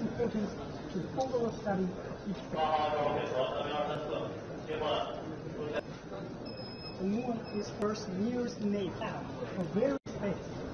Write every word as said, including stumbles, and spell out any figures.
importance to the overall study of each phase. The moon is first nearest neighbor of various phases.